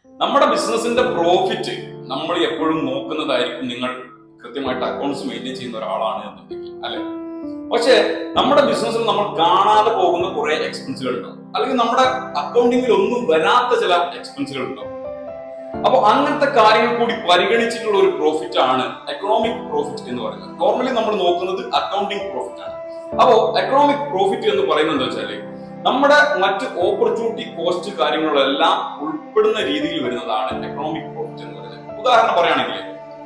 നമ്മുടെ ബിസിനസിന്റെ പ്രോഫിറ്റ് നമ്മൾ എപ്പോഴും നോക്കുന്നതായിരിക്കും. നിങ്ങൾ കൃത്യമായിട്ട് അക്കൗണ്ട്സ് മെയിൻറ്റെയിൻ ചെയ്യുന്ന ഒരാളാണ് എന്നുണ്ടെങ്കിൽ, അല്ലെ? പക്ഷെ നമ്മുടെ ബിസിനസ്സിൽ നമ്മൾ കാണാതെ പോകുന്ന കുറെ എക്സ്പെൻസുകൾ ഉണ്ടാവും, അല്ലെങ്കിൽ നമ്മുടെ അക്കൗണ്ടിങ്ങിൽ ഒന്നും വരാത്ത ചില എക്സ്പെൻസുകൾ ഉണ്ടാവും. അപ്പൊ അങ്ങനത്തെ കാര്യങ്ങൾ കൂടി പരിഗണിച്ചിട്ടുള്ള ഒരു പ്രോഫിറ്റ് ആണ് എക്കണോമിക് പ്രോഫിറ്റ് എന്ന് പറയുന്നത്. നോർമലി നമ്മൾ നോക്കുന്നത് അക്കൗണ്ടിങ് പ്രോഫിറ്റ് ആണ്. അപ്പോ എക്കണോമിക് പ്രോഫിറ്റ് എന്ന് പറയുന്നത് എന്താ വെച്ചാല് നമ്മുടെ മറ്റ് ഓപ്പർച്യൂണിറ്റി കോസ്റ്റ് കാര്യങ്ങളെല്ലാം ഉൾപ്പെടുന്ന രീതിയിൽ വരുന്നതാണ് എക്കണോമിക് പ്രോഫിറ്റ് എന്ന് പറയുന്നത്. ഉദാഹരണം പറയുകയാണെങ്കിൽ,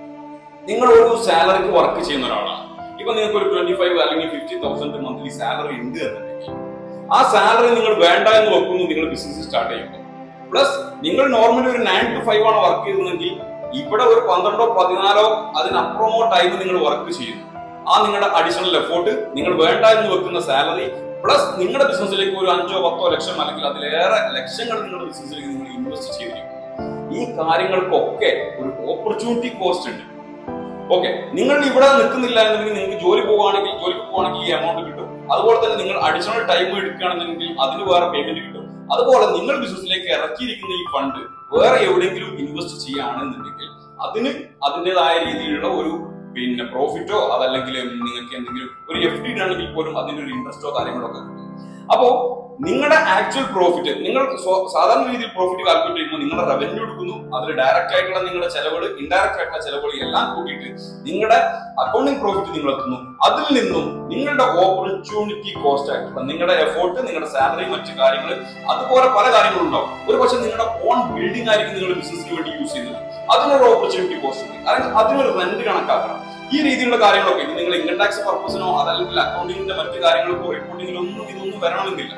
നിങ്ങൾ ഒരു സാലറിക്ക് വർക്ക് ചെയ്യുന്ന ഒരാളാണ്. ഇപ്പൊ നിങ്ങൾക്ക് ഒരു 25 അല്ലെങ്കിൽ 50,000 മന്ത്ലി സാലറി ഉണ്ട് എന്നുണ്ടെങ്കിൽ ആ സാലറി നിങ്ങൾ വേണ്ട എന്ന് വെക്കുന്നു നിങ്ങൾ ബിസിനസ് സ്റ്റാർട്ട് ചെയ്യുമ്പോൾ. പ്ലസ് നിങ്ങൾ നോർമലി ഒരു 9 to 5 ആണ് വർക്ക് ചെയ്യുന്നതെങ്കിൽ ഇവിടെ ഒരു 12 or 14 അതിനപ്പുറമോ ടൈം നിങ്ങൾ വർക്ക് ചെയ്യുന്നു. ആ നിങ്ങളുടെ അഡീഷണൽ എഫോർട്ട്, നിങ്ങൾ വേണ്ട എന്ന് വെക്കുന്ന സാലറി പ്ലസ് നിങ്ങളുടെ ബിസിനസ്സിലേക്ക് ഒരു 5 or 10 ലക്ഷം അല്ലെങ്കിൽ അതിലേറെ ലക്ഷങ്ങൾ നിങ്ങളുടെ ബിസിനസ്സിലേക്ക് നിങ്ങൾ ഇൻവെസ്റ്റ് ചെയ്തിരിക്കുന്നു. ഈ കാര്യങ്ങൾക്കൊക്കെ ഒരു ഓപ്പർച്യൂണിറ്റി കോസ്റ്റ് ഉണ്ട്. ഓക്കെ, നിങ്ങൾ ഇവിടെ നിൽക്കുന്നില്ല എന്നുണ്ടെങ്കിൽ നിങ്ങൾക്ക് ജോലിക്ക് പോവുകയാണെങ്കിൽ ഈ എമൗണ്ട് കിട്ടും. അതുപോലെ തന്നെ നിങ്ങൾ അഡീഷണൽ ടൈം എടുക്കുകയാണെന്നുണ്ടെങ്കിൽ അതിന് വേറെ പേയ്മെന്റ് കിട്ടും. അതുപോലെ നിങ്ങൾ ബിസിനസ്സിലേക്ക് ഇറക്കിയിരിക്കുന്ന ഈ ഫണ്ട് വേറെ എവിടെയെങ്കിലും ഇൻവെസ്റ്റ് ചെയ്യുകയാണെന്നുണ്ടെങ്കിൽ അതിന് അതിൻ്റെതായ രീതിയിലുള്ള ഒരു പ്രോഫിറ്റോ അതല്ലെങ്കിൽ നിങ്ങൾക്ക് എന്തെങ്കിലും ഒരു FD ആണെങ്കിൽ പോലും അതിന്റെ ഒരു ഇൻട്രസ്റ്റോ കാര്യങ്ങളോ ഒക്കെ കിട്ടും. അപ്പോ നിങ്ങളുടെ ആക്ച്വൽ പ്രോഫിറ്റ്, നിങ്ങൾ സാധാരണ രീതിയിൽ പ്രോഫിറ്റ് കാൽക്കുലേറ്റ് ചെയ്യുമ്പോൾ നിങ്ങളുടെ റവന്യൂ എടുക്കുന്നു, അതിൽ ഡയറക്റ്റ് ആയിട്ടുള്ള നിങ്ങളുടെ ചെലവുകൾ, ഇൻഡയറക്റ്റ് ആയിട്ടുള്ള ചെലവുകൾ എല്ലാം കൂട്ടിയിട്ട് നിങ്ങളുടെ അക്കൗണ്ടിങ് പ്രോഫിറ്റ് നിങ്ങൾ എത്തുന്നു. അതിൽ നിന്നും നിങ്ങളുടെ ഓപ്പർച്യൂണിറ്റി കോസ്റ്റ് ആയിട്ടുള്ള നിങ്ങളുടെ എഫോർട്ട്, നിങ്ങളുടെ സാലറി, മറ്റു കാര്യങ്ങൾ, അതുപോലെ പല കാര്യങ്ങളും ഉണ്ടാവും. ഒരു പക്ഷെ നിങ്ങളുടെ ഓൺ ബിൽഡിംഗ് ആയിരിക്കും നിങ്ങൾ ബിസിനസിന് വേണ്ടി യൂസ് ചെയ്യുന്നത്, അതിനൊരു ഓപ്പർച്യൂണിറ്റി കോസ്റ്റ് ഉണ്ട്, അല്ലെങ്കിൽ അതിനൊരു റെന്റ് കണക്കാക്കണം. ഈ രീതിയിലുള്ള കാര്യങ്ങളൊക്കെ ഇത് നിങ്ങൾ ഇൻകം ടാക്സ് പർപ്പസിനോ അതല്ലെങ്കിൽ അക്കൗണ്ടിങ്ങിന്റെ മറ്റു കാര്യങ്ങൾക്കോ റിപ്പോർട്ടിങ്ങിലോ ഇതൊന്നും വരണമെന്നില്ല.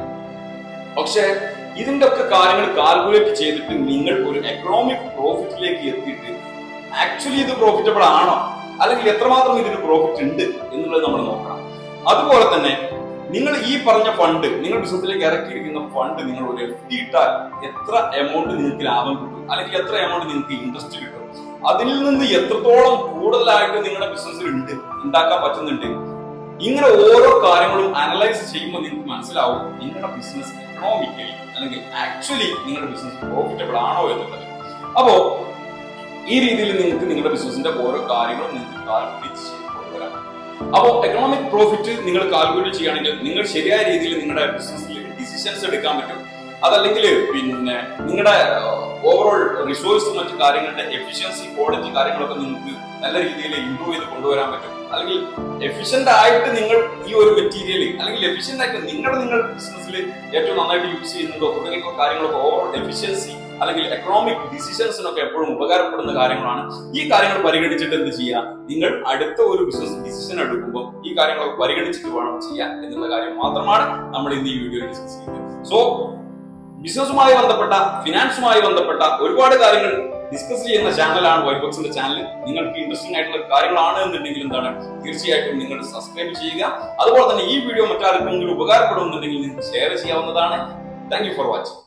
പക്ഷെ ഇതിന്റെ ഒക്കെ കാര്യങ്ങൾ കാൽക്കുലേറ്റ് ചെയ്തിട്ട് നിങ്ങൾ ഒരു എക്കണോമിക് പ്രോഫിറ്റിലേക്ക് എത്തിയിട്ട് ആക്ച്വലി ഇത് പ്രോഫിറ്റബിൾ ആണോ അല്ലെങ്കിൽ എത്രമാത്രം ഇതിന് പ്രോഫിറ്റ് ഉണ്ട് എന്നുള്ളത് നമ്മൾ നോക്കണം. അതുപോലെ തന്നെ നിങ്ങൾ ഈ പറഞ്ഞ ഫണ്ട്, നിങ്ങൾ ബിസിനസ്സിലേക്ക് ഇറക്കിയിരിക്കുന്ന ഫണ്ട് നിങ്ങൾ ഒരു FD ഇട്ടാൽ എത്ര എമൗണ്ട് നിങ്ങൾക്ക് ലാഭം കിട്ടും, അല്ലെങ്കിൽ എത്ര എമൗണ്ട് നിങ്ങൾക്ക് ഇൻട്രസ്റ്റ് കിട്ടും, അതിൽ നിന്ന് എത്രത്തോളം കൂടുതലായിട്ട് നിങ്ങളുടെ ബിസിനസ്സിൽ ഉണ്ടാക്കാൻ പറ്റുന്നുണ്ട്. ഇങ്ങനെ ഓരോ കാര്യങ്ങളും അനലൈസ് ചെയ്യുമ്പോൾ നിങ്ങൾക്ക് മനസ്സിലാവും നിങ്ങളുടെ ബിസിനസ് എക്കണോമിക്കലി അല്ലെങ്കിൽ ആക്ച്വലി നിങ്ങളുടെ ബിസിനസ് പ്രോഫിറ്റബിൾ ആണോ എന്നുള്ളത്. അപ്പോ ഈ രീതിയിൽ നിങ്ങൾക്ക് നിങ്ങളുടെ ബിസിനസിന്റെ ഓരോ കാര്യങ്ങളും നിങ്ങൾക്ക് കാൽക്കുലേറ്റ് ചെയ്ത് കൊണ്ടുവരാം. അപ്പോൾ എക്കണോമിക് പ്രോഫിറ്റ് നിങ്ങൾ കാൽക്കുലേറ്റ് ചെയ്യുകയാണെങ്കിൽ നിങ്ങൾ ശരിയായ രീതിയിൽ നിങ്ങളുടെ ബിസിനസ്സിൽ ഡിസിഷൻസ് എടുക്കാൻ പറ്റും. അതല്ലെങ്കിൽ നിങ്ങളുടെ ഓവറോൾ റിസോഴ്സ്, മറ്റു കാര്യങ്ങളുടെ എഫിഷ്യൻസി, ക്വാളിറ്റി കാര്യങ്ങളൊക്കെ നിങ്ങൾക്ക് നല്ല രീതിയിൽ ഇംപ്രൂവ് ചെയ്ത് കൊണ്ടുവരാൻ പറ്റും. അല്ലെങ്കിൽ എഫിഷ്യന്റ് ആയിട്ട് നിങ്ങൾ ഈ ഒരു മെറ്റീരിയൽ അല്ലെങ്കിൽ എഫിഷ്യന്റ് ആയിട്ട് നിങ്ങൾ ബിസിനസ്സിൽ ഏറ്റവും നന്നായിട്ട് യൂസ് ചെയ്യുന്നുണ്ടോ തുടങ്ങിയ കാര്യങ്ങളൊക്കെ ഓവറോൾ എഫിഷ്യൻസി അല്ലെങ്കിൽ എക്കണോമിക് ഡിസിഷൻസിനൊക്കെ എപ്പോഴും ഉപകാരപ്പെടുന്ന കാര്യങ്ങളാണ്. ഈ കാര്യങ്ങൾ പരിഗണിച്ചിട്ട് എന്ത് ചെയ്യുക, നിങ്ങൾ അടുത്ത ഒരു ബിസിനസ് ഡിസിഷൻ എടുക്കുമ്പോൾ ഈ കാര്യങ്ങളൊക്കെ പരിഗണിച്ചിട്ട് വേണം ചെയ്യാൻ എന്നുള്ള കാര്യം മാത്രമാണ് നമ്മൾ ഇന്ന് ഈ വീഡിയോയിൽ ഡിസ്കസ് ചെയ്യുന്നത്. സോ ബിസിനസ്സുമായി ബന്ധപ്പെട്ട, ഫിനാൻസുമായി ബന്ധപ്പെട്ട ഒരുപാട് കാര്യങ്ങൾ ഡിസ്കസ് ചെയ്യുന്ന ചാനലാണ് വൈറ്റ്ബക്സിന്റെ ചാനൽ. നിങ്ങൾക്ക് ഇൻട്രസ്റ്റിംഗ് ആയിട്ടുള്ള കാര്യങ്ങളാണ് എന്നുണ്ടെങ്കിൽ തീർച്ചയായിട്ടും നിങ്ങൾ സബ്സ്ക്രൈബ് ചെയ്യുക. അതുപോലെ തന്നെ ഈ വീഡിയോ മറ്റാർക്കെങ്കിലും ഉപകാരപ്പെടുന്നുണ്ടെങ്കിൽ നിങ്ങൾക്ക് ഷെയർ ചെയ്യാവുന്നതാണ്. Thank you for watching.